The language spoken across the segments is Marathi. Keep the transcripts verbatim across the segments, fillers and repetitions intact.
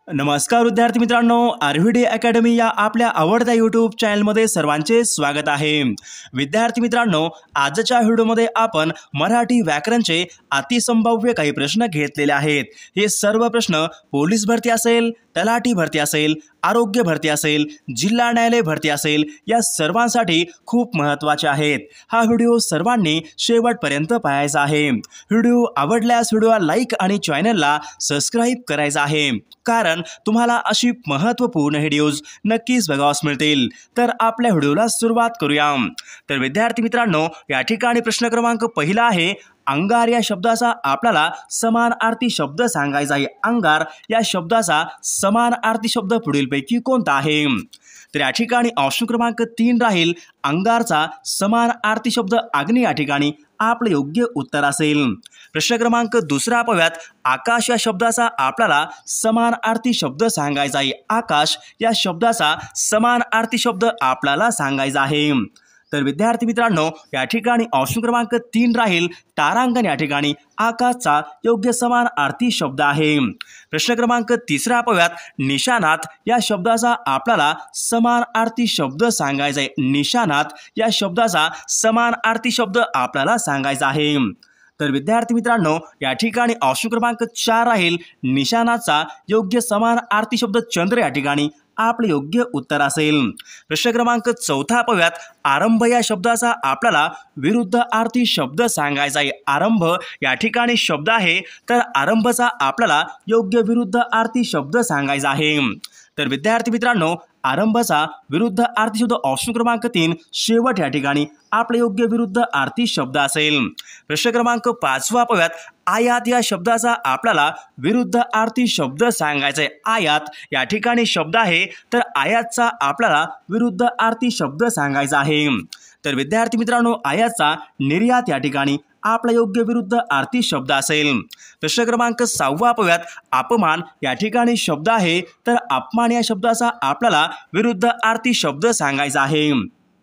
नमस्कार विद्यार्थी मित्रांनो, आरव्हीडी अकॅडमी या आपल्या आवडत्या यूट्यूब चॅनलमध्ये सर्वांचे स्वागत आहे। विद्यार्थी मित्रांनो, आजच्या व्हिडिओमध्ये आपण मराठी व्याकरणचे अतिसंभाव्य काही प्रश्न घेतलेले आहेत। हे सर्व प्रश्न पोलीस भरती असेल, तलाठी भरती असेल, आरोग्य भरती असेल, जिल्हा न्यायालय भरती असेल, या सर्वांसाठी खूप महत्त्वाचे आहेत। हा व्हिडिओ सर्वांनी शेवटपर्यंत पाहायचा आहे। व्हिडिओ आवडल्यास व्हिडिओला लाईक आणि चॅनलला सबस्क्राइब करायचं आहे, कारण तुम्हाला अशी महत्त्वपूर्ण व्हिडिओज नक्कीच बघावयास मिळतील। तर आपल्या व्हिडिओला सुरुवात करूया। तर विद्यार्थी मित्रांनो, या ठिकाणी प्रश्न क्रमांक पहिला आहे, अंगार या शब्दाचा आपल्याला समानार्थी शब्द सांगायचा आहे। अंगार या शब्दाचा समानार्थी शब्द पुढीलपैकी कोणता आहे? तर या ठिकाणी ऑप्शन क्रमांक तीन राहील, अंगारचा समानार्थी शब्द अग्नी या ठिकाणी आपले योग्य उत्तर असेल। प्रश्न क्रमांक दुसरा पाहूयात, आकाश या शब्दाचा आपल्याला समानार्थी शब्द सांगायचा आहे। आकाश या शब्दाचा समानार्थी शब्द आपल्याला सांगायचा आहे। तर विद्यार्थी मित्रांनो, या ठिकाणी ऑप्शन क्रमांक तीन राहील, तारांगण या ठिकाणी आकाशचा योग्य समानार्थी शब्द आहे। प्रश्न क्रमांक तिसरा पाहूयात, निशानात या शब्दाचा आपल्याला समानार्थी शब्द सांगायचा आहे। निशानात या शब्दाचा समानार्थी शब्द आपल्याला सांगायचा आहे। तर विद्यार्थी मित्रांनो, या ठिकाणी ऑप्शन क्रमांक चार राहील, निशानाचा योग्य समानार्थी शब्द चंद्र या ठिकाणी आपले योग्य उत्तर असेल। प्रश्न क्रमांक चौथा पाहूयात, आरंभ या शब्दाचा आपल्याला विरुद्धार्थी शब्द सांगायचा आहे। आरंभ या ठिकाणी शब्द आहे, तर आरंभचा आपल्याला योग्य विरुद्धार्थी शब्द सांगायचा आहे। तर विद्यार्थी मित्रांनो, आरंभचा विरुद्धार्थी शब्द ऑप्शन क्रमांक तीन शेवट या ठिकाणी आपले योग्य विरुद्धार्थी शब्द असेल। प्रश्न क्रमांक पाचवा पाहूयात, आयात या शब्दाचा आपल्याला विरुद्धार्थी शब्द सांगायचा आहे। आयात या ठिकाणी शब्द आहे, तर आयातचा आपल्याला विरुद्धार्थी शब्द सांगायचा आहे। तर विद्यार्थी मित्रांनो, आयातचा निर्यात या ठिकाणी आपला योग्य विरुद्धार्थी शब्द असेल। प्रश्न क्रमांक सहावा पाहूयात, अपमान या ठिकाणी शब्द आहे, तर अपमान या शब्दाचा आपल्याला विरुद्धार्थी शब्द सांगायचा आहे।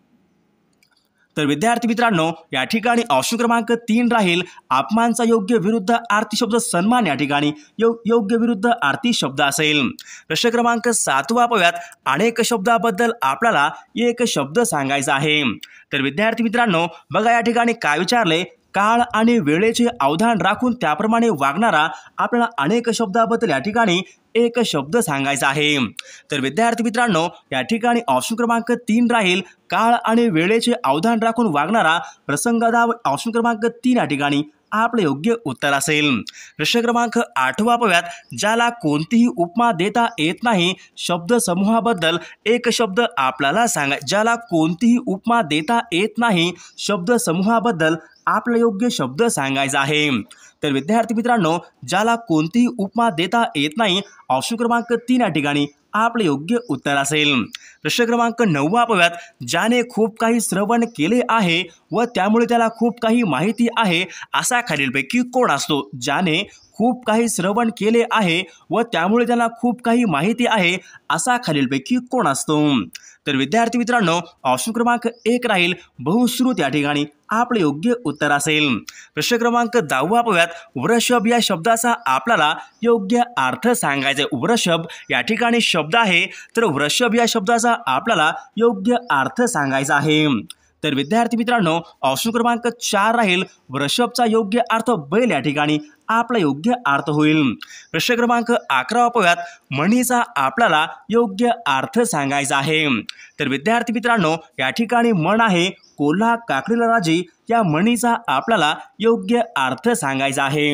तर विद्यार्थी मित्रांनो, या ठिकाणी ऑप्शन क्रमांक तीन राहील, अपमानचा योग्य विरुद्धार्थी शब्द सन्मान या ठिकाणी यो योग्य विरुद्धार्थी शब्द असेल। प्रश्न क्रमांक सातवा पाहूयात, अनेक शब्दाबद्दल आपल्याला एक शब्द सांगायचा आहे। तर विद्यार्थी मित्रांनो, बघा या ठिकाणी काय विचारले, काळ आणि वेळेचे अवधान राखून त्याप्रमाणे वागणारा आपल्याला अनेक शब्दाबद्दल या ठिकाणी एक शब्द सांगायचा आहे। तर विद्यार्थी मित्रांनो, या ठिकाणी ऑप्शन क्रमांक तीन राहील, काळ आणि वेळेचे अवधान राखून वागणारा प्रसंगादाव ऑप्शन क्रमांक तीन या ठिकाणी आपले योग्य उत्तर असेल। प्रश्न क्रमांक आठवा पाहूयात, ज्याला कोणतीही उपमा देता येत नाही शब्द समूहाबद्दल एक शब्द आपल्याला सांगा। ज्याला कोणतीही उपमा देता येत नाही शब्द समूहाबद्दल आपला योग्य शब्द सांगायचा आहे। तर विद्यार्थी मित्रांनो, ज्याला कोणतीही उपमा देता येत नाही ऑप्शन क्रमांक तीन या ठिकाणी आपले योग्य उत्तर असेल। प्रश्न क्रमांक नववा पाहूयात, ज्याने खूप काही श्रवण केले आहे व त्यामुळे त्याला खूप काही माहिती आहे असा खालीलपैकी कोण असतो? ज्याने खूप काही श्रवण केले आहे व त्यामुळे त्याला खूप काही माहिती आहे असा खालीलपैकी कोण असतो? तर विद्यार्थी मित्रांनो, ऑप्शन क्रमांक एक राहील, बहुश्रुत या ठिकाणी आपले योग्य उत्तर असेल। प्रश्न क्रमांक दहावा पाहूयात, वृषभ या शब्दाचा आपल्याला योग्य अर्थ सांगायचा आहे। वृषभ या ठिकाणी शब्द आहे, तर वृषभ या शब्दाचा आपल्याला योग्य अर्थ सांगायचा आहे। तर विद्यार्थी मित्रांनो, ऑप्शन क्रमांक चार राहील, वृषभचा योग्य अर्थ बैल या ठिकाणी आपला योग्य अर्थ होईल। प्रश्न क्रमांक अकरा पाहूयात, म्हणीचा आपल्याला योग्य अर्थ सांगायचा आहे। तर विद्यार्थी मित्रांनो, या ठिकाणी म्हण आहे, कोल्हा काकडीला राजी या म्हणीचा आपल्याला योग्य अर्थ सांगायचा आहे।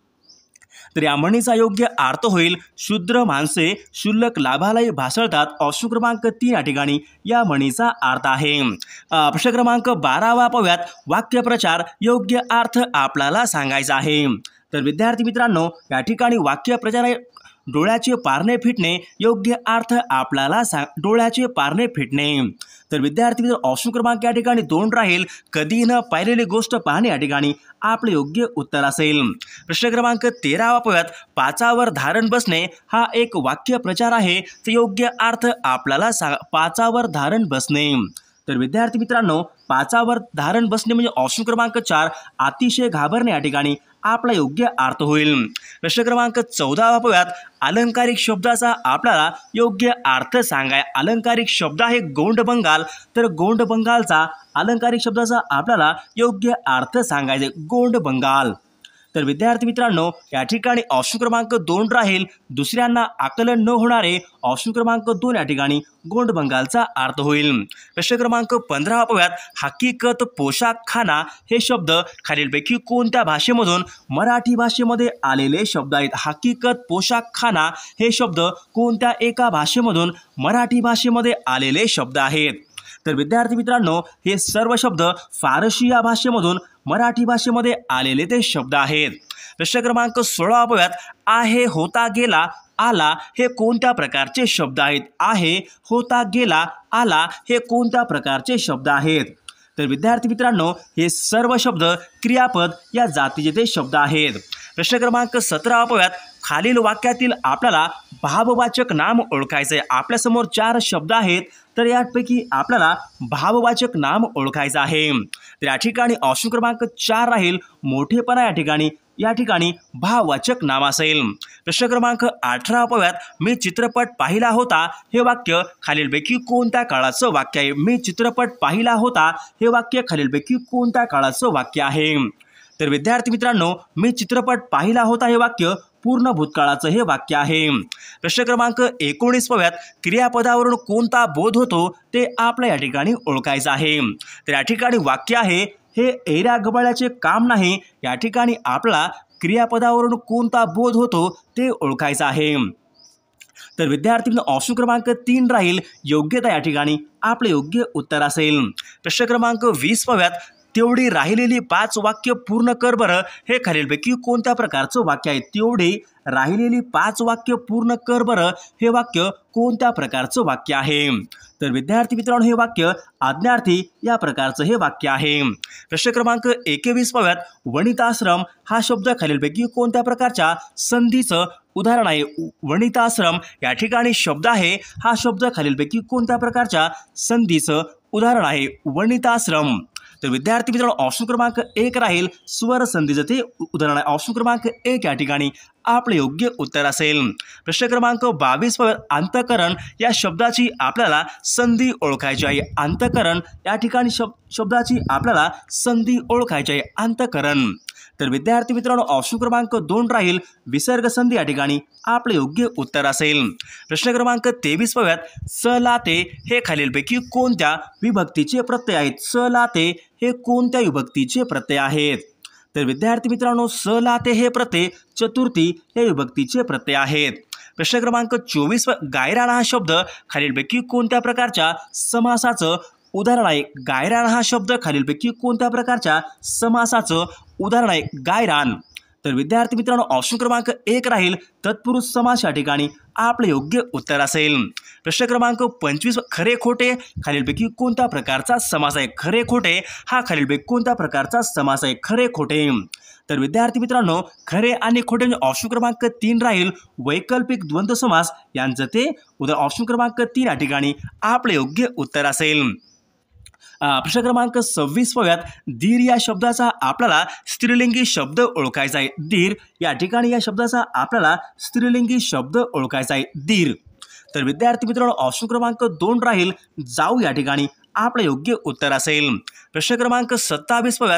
तर या म्हणीचा योग्य अर्थ होईल, शूद्र माणसे शुल्लक लाभालाही भासळतात ऑप्शन क्रमांक तीन या ठिकाणी या म्हणीचा अर्थ आहे। प्रश्न क्रमांक बारावा पाहूयात, वाक्यप्रचार योग्य अर्थ आपल्याला सांगायचा आहे। तर विद्यार्थी मित्रांनो, या ठिकाणी वाक्यप्रचार डोळ्याचे पारणे फिटणे योग्य अर्थ आपल्याला सांग डोळ्याचे पारणे फिटणे। तर विद्यार्थी मित्र, ऑप्शन क्रमांक या ठिकाणी दोन राहील, कधी न पाहिलेली गोष्ट पाहणे या ठिकाणी आपले योग्य उत्तर असेल। प्रश्न क्रमांक तेरावा पाहूयात, पाचावर धारण बसणे हा एक वाक्यप्रचार आहे, तर योग्य अर्थ आपल्याला सांग पाचावर धारण बसणे। तर विद्यार्थी मित्रांनो, पाचावर धारण बसणे म्हणजे ऑप्शन क्रमांक चार, अतिशय घाबरणे या ठिकाणी आपला योग्य अर्थ होईल। प्रश्न क्रमांक चौदा पाहूयात, अलंकारिक शब्दाचा आपल्याला योग्य अर्थ सांगाय। अलंकारिक शब्द आहे गोंड बंगाल, तर गोंड बंगालचा अलंकारिक शब्दाचा आपल्याला योग्य अर्थ सांगायचे गोंड बंगाल। तर विद्यार्थी मित्रांनो, या ठिकाणी ऑप्शन क्रमांक दोन राहील, दुसऱ्यांना आकलन न होणारे ऑप्शन क्रमांक दोन या ठिकाणी गोंड बंगालचा अर्थ होईल। प्रश्न क्रमांक पंधरा पाहूयात, हकीकत पोशाखखाना हे शब्द खालीलपैकी कोणत्या भाषेमधून मराठी भाषेमध्ये आलेले शब्द आहेत? हकीकत पोशाखखाना हे शब्द कोणत्या एका भाषेमधून मराठी भाषेमध्ये आलेले शब्द आहेत? तर विद्यार्थी मित्रांनो, हे सर्व शब्द फारसी या भाषेमधून मराठी भाषेमध्ये आलेले ते शब्द आहेत। प्रश्न क्रमांक सोळा पाहूयात, आहे होता गेला आला हे कोणत्या प्रकारचे शब्द आहेत? आहे होता गेला आला हे कोणत्या प्रकारचे शब्द आहेत? तर विद्यार्थी मित्रांनो, हे सर्व शब्द क्रियापद या जातीचे ते शब्द आहेत। प्रश्न क्रमांक सतरा पाहूयात, खालील वाक्यातील आपल्याला भाववाचक नाम ओळखायचे आहे। आपल्यासमोर चार शब्द आहेत, तर यापैकी आपल्याला भाववाचक नाम ओळखायचं आहे। तर या ठिकाणी ऑप्शन क्रमांक चार राहील, मोठेपणा या ठिकाणी या ठिकाणी भाववाचक नाम असेल। प्रश्न क्रमांक अठरा पाहूयात, मी चित्रपट पाहिला होता हे वाक्य खालीलपैकी कोणत्या काळाचं वाक्य आहे? मी चित्रपट पाहिला होता हे वाक्य खालीलपैकी कोणत्या काळाचं वाक्य आहे? तर विद्यार्थी मित्रांनो, मी चित्रपट पाहिला होता हे वाक्य पूर्ण भूतकाळाचं हे वाक्य आहे। प्रश्न क्रमांक एकोणीस पाहूयात, क्रियापदावरून कोणता बोध होतो ते आपल्या या ठिकाणी ओळखायचं आहे। तर या ठिकाणी वाक्य आहे, हे एऱ्या गबाळ्याचे काम नाही। या ठिकाणी आपला क्रियापदावरून कोणता बोध होतो ते ओळखायचं आहे। तर विद्यार्थी ऑप्शन क्रमांक तीन राहील, योग्यता या ठिकाणी आपले योग्य उत्तर असेल। प्रश्न क्रमांक वीस पाहूयात, तेवढी राहिलेली पाच वाक्य पूर्ण कर बरं हे खालीलपैकी कोणत्या प्रकारचं वाक्य आहे? तेवढी राहिलेली पाच वाक्य पूर्ण कर बरं हे वाक्य कोणत्या प्रकारचं वाक्य आहे? तर विद्यार्थी मित्रांनो, हे वाक्य आज्ञार्थी या प्रकारचं हे वाक्य आहे। प्रश्न क्रमांक एकवीस पाहूयात, वनिताश्रम हा शब्द खालीलपैकी कोणत्या प्रकारच्या संधीचं उदाहरण आहे? वनिताश्रम या ठिकाणी शब्द आहे, हा शब्द खालीलपैकी कोणत्या प्रकारच्या संधीचं उदाहरण आहे? वनिताश्रम। तर विद्यार्थी मित्रांनो, ऑप्शन क्रमांक एक राहील, स्वर संधीचं ते उदाहरण आहे। ऑप्शन क्रमांक एक या ठिकाणी आपले योग्य उत्तर असेल। प्रश्न क्रमांक बावीस पाहूयात, अंतःकरण या शब्दाची आपल्याला संधी ओळखायची आहे। अंतःकरण या ठिकाणी शब्द शब्दाची आपल्याला संधी ओळखायची आहे, अंतःकरण। तर विद्यार्थी मित्रांनो, ऑप्शन क्रमांक दोन राहील, विसर्ग संधी या ठिकाणी आपले योग्य उत्तर असेल। प्रश्न क्रमांक तेवीस पाहूयात, स लाते हे खालीलपैकी कोणत्या विभक्तीचे प्रत्यय आहेत? स लाते हे कोणत्या विभक्तीचे प्रत्यय आहेत? तर विद्यार्थी मित्रांनो, स लाते हे प्रत्यय चतुर्थी हे विभक्तीचे प्रत्यय आहेत। प्रश्न क्रमांक चोवीस, गायरान हा शब्द खालीलपैकी कोणत्या प्रकारच्या समासाचं उदाहरण आहे? गायरान हा शब्द खालीलपैकी कोणत्या प्रकारच्या समासाचं उदाहरण आहे? गायरान। तर विद्यार्थी मित्रांनो, ऑप्शन क्रमांक एक राहील, तत्पुरुष समास या ठिकाणी आपले योग्य उत्तर असेल। प्रश्न क्रमांक पंचवीस, खरे खोटे खालीलपैकी कोणत्या प्रकारचा समास आहे? खरे खोटे हा खालीलपैकी कोणत्या प्रकारचा समास आहे? खरे खोटे। तर विद्यार्थी मित्रांनो, खरे आणि खोटे ऑप्शन क्रमांक तीन राहील, वैकल्पिक द्वंद्व समास यांचं ते उदाहरण ऑप्शन क्रमांक तीन या ठिकाणी आपले योग्य उत्तर असेल। प्रश्न क्रमांक सव्वीस पाहूयात, धीर या शब्दाचा आपल्याला स्त्रीलिंगी शब्द ओळखायचा आहे। धीर या ठिकाणी या शब्दाचा आपल्याला स्त्रीलिंगी शब्द ओळखायचा आहे, धीर। तर विद्यार्थी मित्रांनो, ऑप्शन क्रमांक दोन राहील, जाऊ या ठिकाणी आपले योग्य उत्तर असेल। प्रश्न क्रमांक सत्तावीस पाहूयात,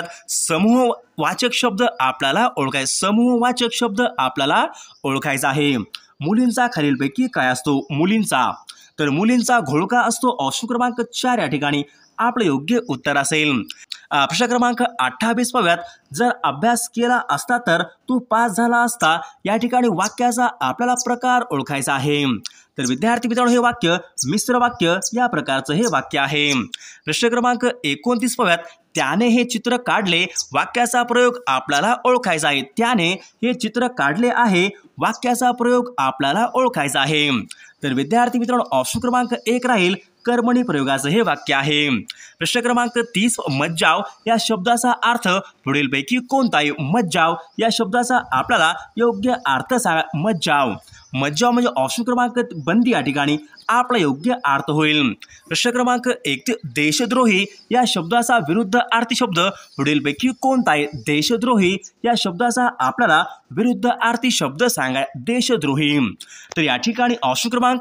समूहवाचक शब्द आपल्याला ओळखायचा समूहवाचक शब्द आपल्याला ओळखायचा आहे। मुलींचा खालीलपैकी काय असतो? मुलींचा। तर मुलींचा घोळका असतो, ऑप्शन क्रमांक चार या ठिकाणी आपले योग्य उत्तर असेल। प्रश्न क्रमांक अठ्ठावीस पाहूयात, जर अभ्यास केला असता तर तू पास झाला असता या ठिकाणी वाक्याचा आपल्याला प्रकार ओळखायचा आहे। तर विद्यार्थी मित्रांनो, हे वाक्य मिश्र वाक्य या प्रकारचं हे वाक्य आहे। प्रश्न क्रमांक एकोणतीस पाहूयात, त्याने हे चित्र काढले वाक्याचा प्रयोग आपल्याला ओळखायचा आहे। त्याने हे चित्र काढले आहे वाक्याचा प्रयोग आपल्याला ओळखायचा आहे। तर विद्यार्थी मित्रांनो, ऑप्शन क्रमांक एक राहील, कर्मणी प्रयोगाचं हे वाक्य आहे। प्रश्न क्रमांक तीस, मज्जाव या शब्दाचा अर्थ पुढीलपैकी कोणता आहे? मज्जाव या शब्दाचा आपल्याला योग्य अर्थ सांगा। मज्जाव मज्जाव म्हणजे ऑप्शन क्रमांक बंदी या ठिकाणी आपला योग्य अर्थ होईल। प्रश्न क्रमांक एक, देशद्रोही या शब्दाचा विरुद्ध अर्थी शब्द पुढीलपैकी कोणता आहे? देशद्रोही या शब्दाचा आपल्याला विरुद्ध अर्थी शब्द सांगा। देशद्रोही तर या ठिकाणी ऑप्शन क्रमांक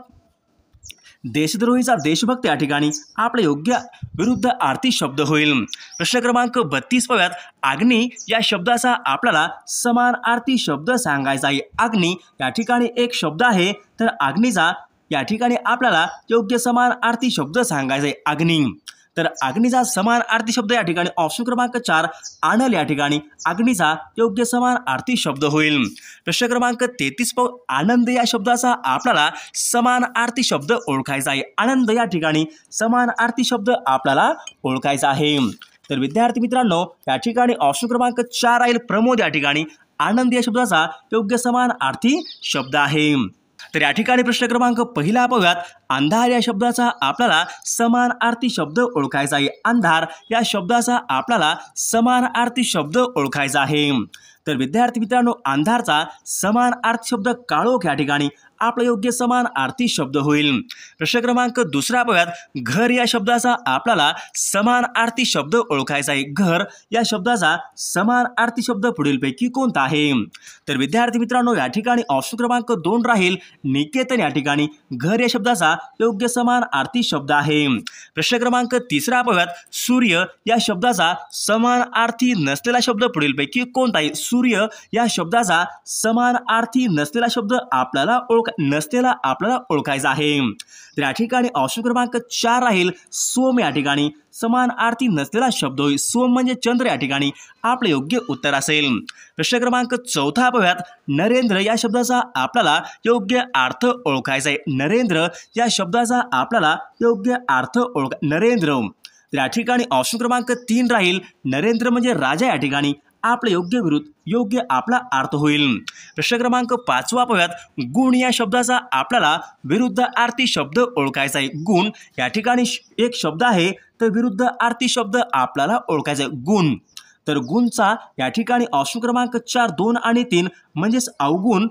देशद्रोहीचा देशभक्त या ठिकाणी आपला योग्य विरुद्ध अर्थी शब्द होईल। प्रश्न क्रमांक बत्तीस पाहूयात, अग्नी या शब्दाचा आपल्याला समानार्थी शब्द सांगायचा आहे। अग्नी या ठिकाणी एक शब्द आहे, तर अग्नीचा या ठिकाणी आपल्याला योग्य समानार्थी शब्द सांगायचा आहे। अग्नी तर अग्नीचा समानार्थी शब्द या ठिकाणी ऑप्शन क्रमांक चार आणल या ठिकाणी अग्नीचा योग्य समानार्थी शब्द होईल। प्रश्न क्रमांक तेहतीस पाहू, आनंद या शब्दाचा आपल्याला समानार्थी शब्द ओळखायचा आहे। आनंद या ठिकाणी समानार्थी शब्द आपल्याला ओळखायचा आहे। तर विद्यार्थी मित्रांनो या ठिकाणी ऑप्शन क्रमांक चार राहील प्रमोद या ठिकाणी आनंद या शब्दाचा योग्य समानार्थी शब्द आहे। तर या ठिकाणी प्रश्न क्रमांक पहिला पाहूयात, अंधार या शब्दाचा आपल्याला समानार्थी शब्द ओळखायचा आहे। अंधार या शब्दाचा आपल्याला समानार्थी शब्द ओळखायचा आहे। तर विद्यार्थी मित्रांनो अंधारचा समानार्थी शब्द काळोख या ठिकाणी आपला योग्य समानार्थी शब्द होईल। प्रश्न क्रमांक दुसरा पाहूयात, घर या शब्दाचा आपल्याला समानार्थी शब्द ओळखायचा आहे। घर या शब्दाचा समानार्थी शब्द पुढीलपैकी कोणता आहे? तर विद्यार्थी मित्रांनो या ठिकाणी ऑप्शन क्रमांक दोन राहील निकेतन या ठिकाणी घर या शब्दाचा योग्य समानार्थी शब्द आहे। प्रश्न क्रमांक तिसरा पाहूयात, सूर्य या शब्दाचा समानार्थी नसलेला शब्द पुढीलपैकी कोणता आहे? सूर्य या शब्दाचा समानार्थी नसलेला शब्द आपल्याला ओळख नसलेला आपल्याला ओळखायचा आहे। तर या ठिकाणी ऑप्शन क्रमांक चार राहील सोम या ठिकाणी समानार्थी नसलेला शब्द होईल। सोम म्हणजे चंद्र या ठिकाणी आपले योग्य उत्तर असेल। प्रश्न क्रमांक चौथा पाहूयात, नरेंद्र या शब्दाचा आपल्याला योग्य अर्थ ओळखायचा आहे। नरेंद्र या शब्दाचा आपल्याला योग्य अर्थ ओळख नरेंद्र तर या ठिकाणी ऑप्शन क्रमांक तीन राहील नरेंद्र म्हणजे राजा या ठिकाणी आपले योग्य विरुद्ध योग्य आपला अर्थ होईल। प्रश्न क्रमांक पाचवा पाहूयात, गुण या शब्दाचा आपल्याला विरुद्ध अर्थी शब्द ओळखायचा आहे। गुण या ठिकाणी एक शब्द आहे, तर विरुद्ध अर्थी शब्द आपल्याला ओळखायचा आहे। गुण तर गुणचा या ठिकाणी ऑप्शन क्रमांक चार दोन आणि तीन म्हणजेच अवगुण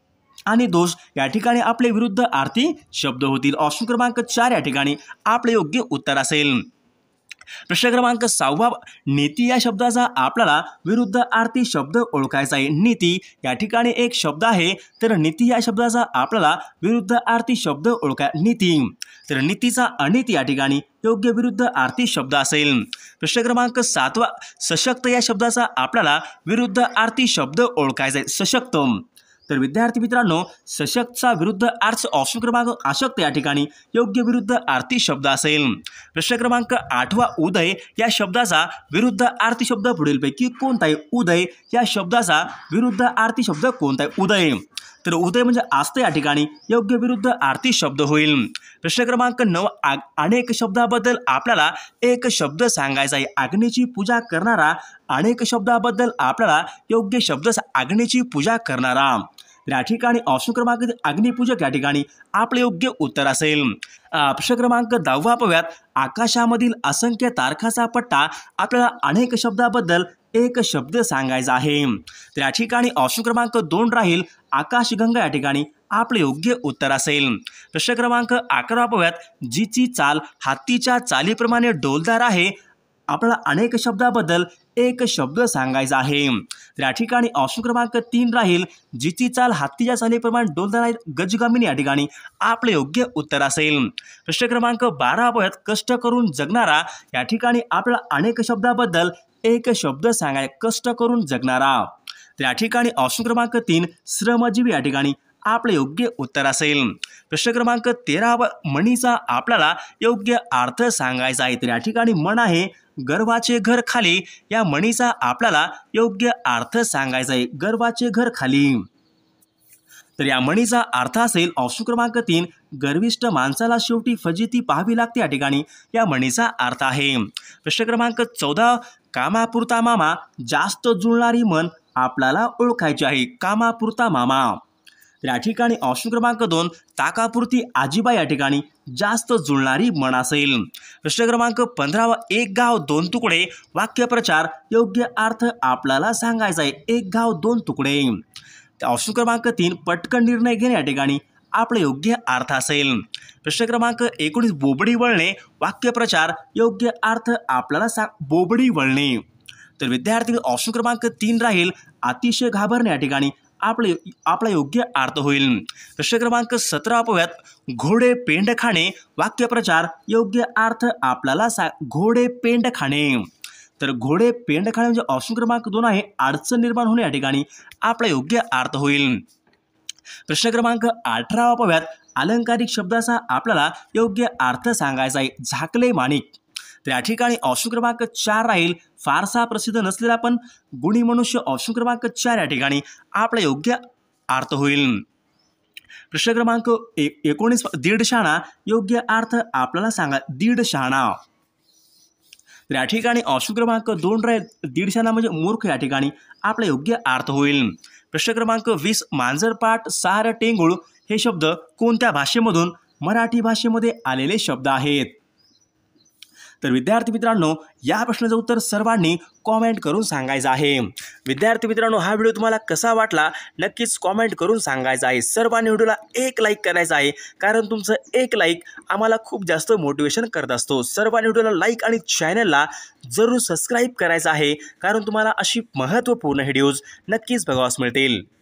आणि दोष या ठिकाणी आपले विरुद्ध अर्थी शब्द होतील। ऑप्शन क्रमांक चार या ठिकाणी आपले योग्य उत्तर असेल। प्रश्न क्रमांक सहावा, नीती या शब्दाचा आपल्याला विरुद्ध अर्थी शब्द ओळखायचा आहे। नीती या ठिकाणी एक शब्द आहे, तर नीती या शब्दाचा आपल्याला विरुद्ध अर्थी शब्द ओळखा नीती तर नीतीचा अनिती या ठिकाणी योग्य विरुद्ध अर्थी शब्द असेल। प्रश्न क्रमांक सातवा, सशक्त या शब्दाचा आपल्याला विरुद्ध अर्थी शब्द ओळखायचा आहे। सशक्त तर विद्यार्थी मित्रांनो सशक्तचा विरुद्ध अर्थ ऑप्शन क्रमांक अशक्त या ठिकाणी योग्य विरुद्ध अर्थी शब्द असेल। प्रश्न क्रमांक आठवा, उदय या शब्दाचा विरुद्ध अर्थी शब्द पुढीलपैकी कोणता आहे? उदय या शब्दाचा विरुद्ध अर्थी शब्द कोणता आहे? उदय तर उदय म्हणजे असतं या ठिकाणी योग्य विरुद्ध अर्थी शब्द होईल। प्रश्न क्रमांक नऊ, अनेक शब्दाबद्दल आपल्याला एक शब्द सांगायचा आहे। अग्नीची पूजा करणारा अनेक शब्दाबद्दल आपल्याला योग्य शब्द अग्नीची पूजा करणारा या ठिकाणी ऑप्शन क्रमांक अग्निपूजक या ठिकाणी आपले योग्य उत्तर असेल। प्रश्न क्रमांक दहावा पाहूयात, आकाशामधील असंख्य तारखाचा पट्टा आपल्याला अनेक शब्दाबद्दल एक शब्द सांगायचा आहे। तर या ठिकाणी ऑप्शन क्रमांक दोन राहील आकाशगंगा या ठिकाणी आपले योग्य उत्तर असेल। प्रश्न क्रमांक अकरा पाहूयात, जिची चाल हत्तीच्या चालीप्रमाणे डौलदार आहे आपल्याला अनेक शब्दाबद्दल एक शब्द सांगायचा आहे। तर या ठिकाणी ऑप्शन क्रमांक तीन राहील जिची चाल हत्तीच्या चालीप्रमाणे डौलदार आहे गजगामिनी या ठिकाणी आपले योग्य उत्तर असेल। प्रश्न क्रमांक बारा पाहूयात, कष्ट करून जगणारा या ठिकाणी आपल्याला अनेक शब्दाबद्दल एक शब्द सांगाय कष्ट करून जगणारा तर या ठिकाणी ऑप्शन क्रमांक तीन श्रमजीवी या ठिकाणी आपले योग्य उत्तर असेल। प्रश्न क्रमांक तेरा, मणीचा आपल्याला योग्य अर्थ सांगायचा आहे। तर या ठिकाणी मन आहे गर्वाचे घर खाली या मणीचा आपल्याला योग्य अर्थ सांगायचा आहे। गर्वाचे घर खाली तर या मणीचा अर्थ असेल ऑप्शन क्रमांक तीन गर्विष्ठ माणसाला शेवटी फजिती पाहावी लागते या ठिकाणी या मणीचा अर्थ आहे। प्रश्न क्रमांक चौदा, कामापुरता मामा जास्त जुळणारी मन आपल्याला ओळखायची आहे। कामापुरता मामा तर या ठिकाणी ऑप्शन क्रमांक दोन ताकापुरती आजीबा या ठिकाणी जास्त जुळणारी म्हण असेल. प्रश्न क्रमांक पंधरावा एक गाव दोन तुकडे वाक्यप्रचार योग्य अर्थ आपल्याला सांगायचा आहे. एक गाव दोन तुकडे. ऑप्शन क्रमांक तीन पटकन निर्णय घेणे या ठिकाणी आपले योग्य अर्थ असेल. प्रश्न क्रमांक एकोणीस बोबडी वळणे वाक्यप्रचार योग्य अर्थ आपल्याला सांग बोबडी वळणे. तर विद्यार्थी ऑप्शन क्रमांक तीन राहील अतिशय घाबरणे या ठिकाणी आपले आपला योग्य अर्थ होईल. प्रश्न क्रमांक सतरा पाहूयात घोडे पेंड खाणे वाक्यप्रचार योग्य अर्थ आपल्याला सांग घोडे पेंड खाणे. तर घोडे पेंड खाणे म्हणजे ऑप्शन क्रमांक दोन आहे अडचण निर्माण होणे या ठिकाणी आपला योग्य अर्थ होईल. प्रश्न क्रमांक अठरा पाहूयात अलंकारिक शब्दाचा आपल्याला योग्य अर्थ सांगायचा आहे. झाकले माणिक. तर या ठिकाणी ऑप्शन क्रमांक चार राहील फारसा प्रसिद्ध नसलेला पण गुणी मनुष्य. ऑप्शन क्रमांक चार या ठिकाणी आपला योग्य अर्थ होईल. प्रश्न क्रमांक एकोणीस दीड शहाणा योग्य अर्थ आपल्याला सांगा दीड शहाणा. तर या ठिकाणी ऑप्शन क्रमांक दोन राहील दीड शहाणा म्हणजे मूर्ख या ठिकाणी आपला योग्य अर्थ होईल. प्रश्न क्रमांक वीस मांजरपाट सार टेंगुळ हे शब्द कोणत्या भाषेमधून मराठी भाषेमध्ये आलेले शब्द आहेत. तर विद्यार्थी मित्रांनो या प्रश्नाचं उत्तर सर्वांनी कॉमेंट करून सांगायचं आहे. विद्यार्थी मित्रांनो हा व्हिडिओ तुम्हाला कसा वाटला नक्कीच कॉमेंट करून सांगायचं आहे. सर्वांनी व्हिडिओला एक लाईक करायचं आहे कारण तुमचं एक लाईक आम्हाला खूप जास्त मोटिवेशन करत असतो. सर्वांनी व्हिडिओला लाईक आणि चॅनलला जरूर सबस्क्राईब करायचं आहे कारण तुम्हाला अशी महत्त्वपूर्ण व्हिडिओज नक्कीच बघावास मिळतील.